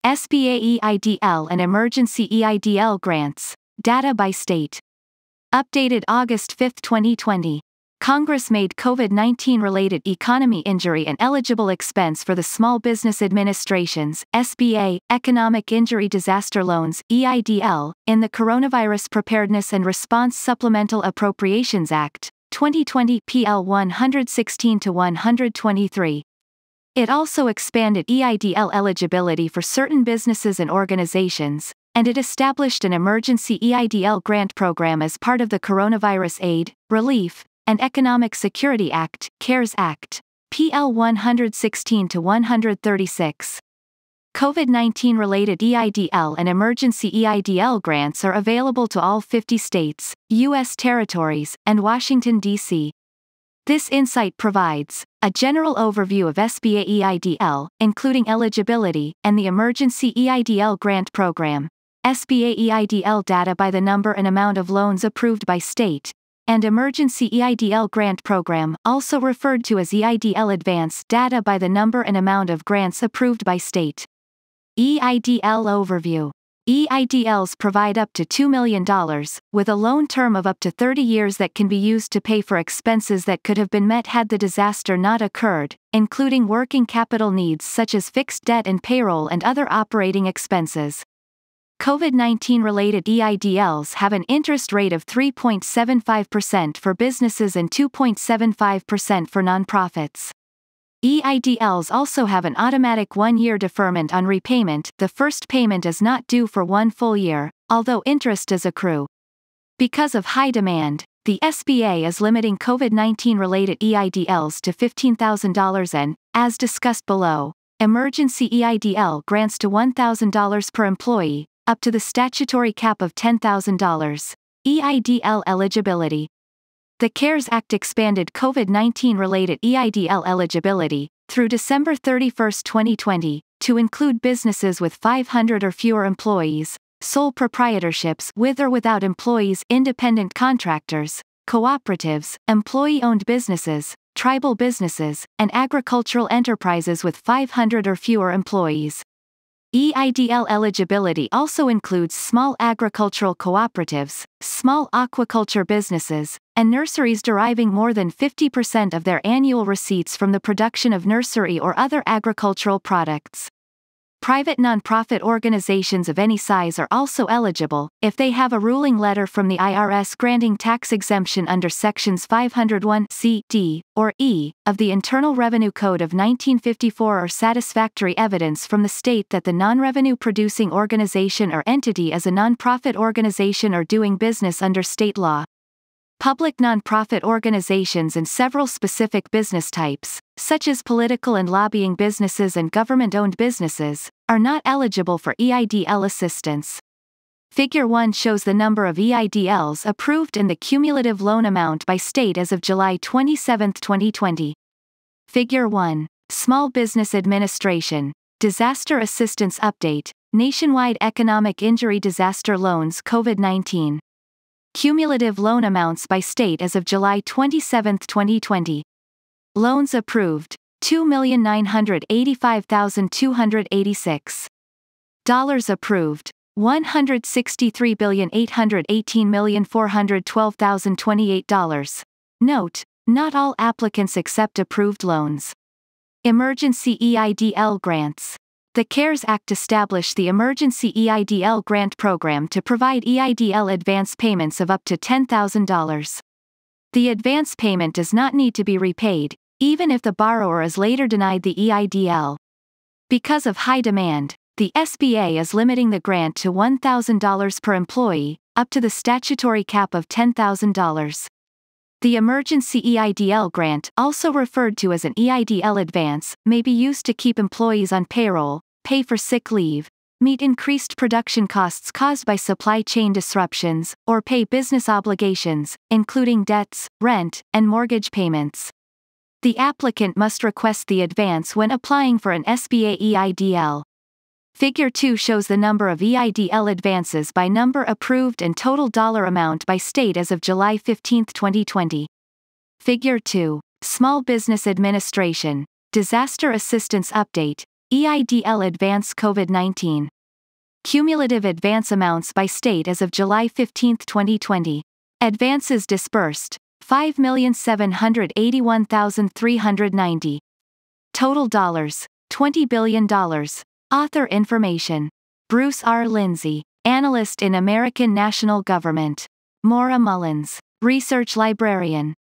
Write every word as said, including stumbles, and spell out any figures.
S B A E I D L and Emergency E I D L Grants. Data by state. Updated August fifth twenty twenty. Congress made COVID nineteen related economy injury an eligible expense for the Small Business Administration's S B A Economic Injury Disaster Loans E I D L in the Coronavirus Preparedness and Response Supplemental Appropriations Act, twenty twenty P L one sixteen to one twenty-three. It also expanded E I D L eligibility for certain businesses and organizations, and it established an Emergency E I D L Grant program as part of the Coronavirus Aid, Relief, and Economic Security Act, CARES Act, P L one sixteen to one thirty-six. COVID nineteen related E I D L and Emergency E I D L grants are available to all fifty states, U S territories, and Washington, D C This insight provides a general overview of S B A E I D L, including eligibility, and the Emergency E I D L Grant Program, S B A E I D L data by the number and amount of loans approved by state, and Emergency E I D L Grant Program, also referred to as E I D L Advance data by the number and amount of grants approved by state. E I D L Overview. E I D Ls provide up to two million dollars, with a loan term of up to thirty years that can be used to pay for expenses that could have been met had the disaster not occurred, including working capital needs such as fixed debt and payroll and other operating expenses. COVID nineteen related E I D Ls have an interest rate of three point seven five percent for businesses and two point seven five percent for nonprofits. E I D Ls also have an automatic one-year deferment on repayment. The first payment is not due for one full year, although interest does accrue. Because of high demand, the S B A is limiting COVID nineteen related E I D Ls to fifteen thousand dollars and, as discussed below, Emergency E I D L grants to one thousand dollars per employee, up to the statutory cap of ten thousand dollars. E I D L eligibility. The CARES Act expanded COVID nineteen related E I D L eligibility, through December thirty-first twenty twenty, to include businesses with five hundred or fewer employees, sole proprietorships with or without employees, independent contractors, cooperatives, employee-owned businesses, tribal businesses, and agricultural enterprises with five hundred or fewer employees. E I D L eligibility also includes small agricultural cooperatives, small aquaculture businesses, and nurseries deriving more than fifty percent of their annual receipts from the production of nursery or other agricultural products. Private nonprofit organizations of any size are also eligible, if they have a ruling letter from the I R S granting tax exemption under Sections five oh one C, D, or E, of the Internal Revenue Code of nineteen fifty-four or satisfactory evidence from the state that the non-revenue producing organization or entity is a nonprofit organization or doing business under state law. Public nonprofit organizations and several specific business types, such as political and lobbying businesses and government-owned businesses, are not eligible for E I D L assistance. Figure one shows the number of E I D Ls approved and the cumulative loan amount by state as of July twenty-seventh twenty twenty. Figure one. Small Business Administration. Disaster Assistance Update. Nationwide Economic Injury Disaster Loans COVID nineteen. Cumulative loan amounts by state as of July twenty-seventh twenty twenty. Loans approved, two million nine hundred eighty-five thousand two hundred eighty-six. Dollars approved, one hundred sixty-three billion eight hundred eighteen million four hundred twelve thousand twenty-eight dollars. Note, not all applicants accept approved loans. Emergency E I D L Grants. The CARES Act established the Emergency E I D L Grant Program to provide E I D L advance payments of up to ten thousand dollars. The advance payment does not need to be repaid, even if the borrower is later denied the E I D L. Because of high demand, the S B A is limiting the grant to one thousand dollars per employee, up to the statutory cap of ten thousand dollars. The Emergency E I D L Grant, also referred to as an E I D L advance, may be used to keep employees on payroll, pay for sick leave, meet increased production costs caused by supply chain disruptions, or pay business obligations, including debts, rent, and mortgage payments. The applicant must request the advance when applying for an S B A E I D L. Figure two shows the number of E I D L advances by number approved and total dollar amount by state as of July fifteenth twenty twenty. Figure two. Small Business Administration. Disaster Assistance Update. E I D L Advance COVID nineteen. Cumulative advance amounts by state as of July fifteenth, twenty twenty. Advances disbursed, five million seven hundred eighty-one thousand three hundred ninety. Total dollars, twenty billion dollars. Author information. Bruce R. Lindsay, Analyst in American National Government. Maura Mullins, Research Librarian.